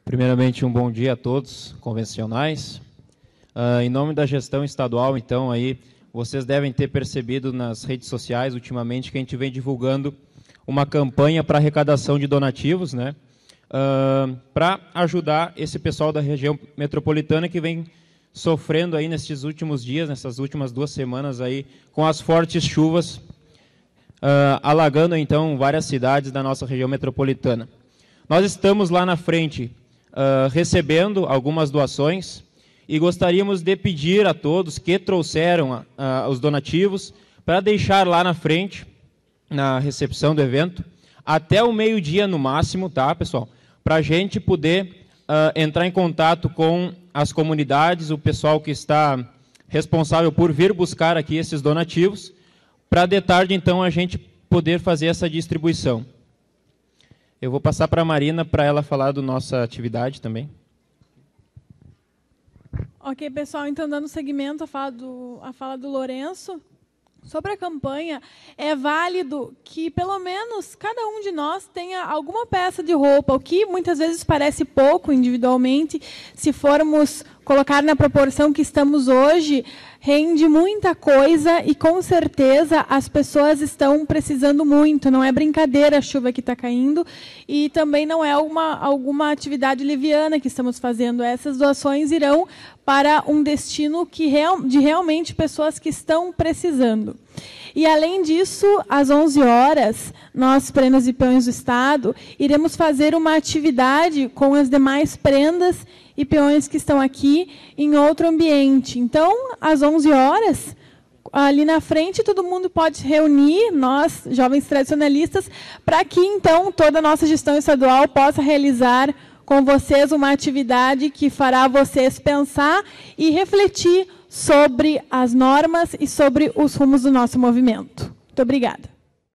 Primeiramente, um bom dia a todos, convencionais. Em nome da gestão estadual, então, aí, vocês devem ter percebido nas redes sociais, ultimamente, que a gente vem divulgando uma campanha para arrecadação de donativos, né, para ajudar esse pessoal da região metropolitana que vem sofrendo aí nesses últimos dias, nessas últimas 2 semanas, aí, com as fortes chuvas, alagando, então, várias cidades da nossa região metropolitana. Nós estamos lá na frente recebendo algumas doações e gostaríamos de pedir a todos que trouxeram os donativos para deixar lá na frente, na recepção do evento, até o meio-dia no máximo, tá, pessoal? Para a gente poder entrar em contato com as comunidades, o pessoal que está responsável por vir buscar aqui esses donativos, para de tarde, então, a gente poder fazer essa distribuição. Eu vou passar para a Marina para ela falar da nossa atividade também. Ok, pessoal, então dando seguimento à fala do Lourenço, sobre a campanha, é válido que pelo menos cada um de nós tenha alguma peça de roupa, o que muitas vezes parece pouco individualmente, se formos colocar na proporção que estamos hoje, rende muita coisa e, com certeza, as pessoas estão precisando muito. Não é brincadeira a chuva que está caindo e também não é alguma atividade leviana que estamos fazendo. Essas doações irão para um destino de realmente pessoas que estão precisando. E, além disso, às 11 horas, nós, Prendas e Peões do Estado, iremos fazer uma atividade com as demais prendas e peões que estão aqui em outro ambiente. Então, às 11 horas, ali na frente, todo mundo pode se reunir, nós, jovens tradicionalistas, para que, então, toda a nossa gestão estadual possa realizar com vocês uma atividade que fará vocês pensar e refletir sobre as normas e sobre os rumos do nosso movimento. Muito obrigada.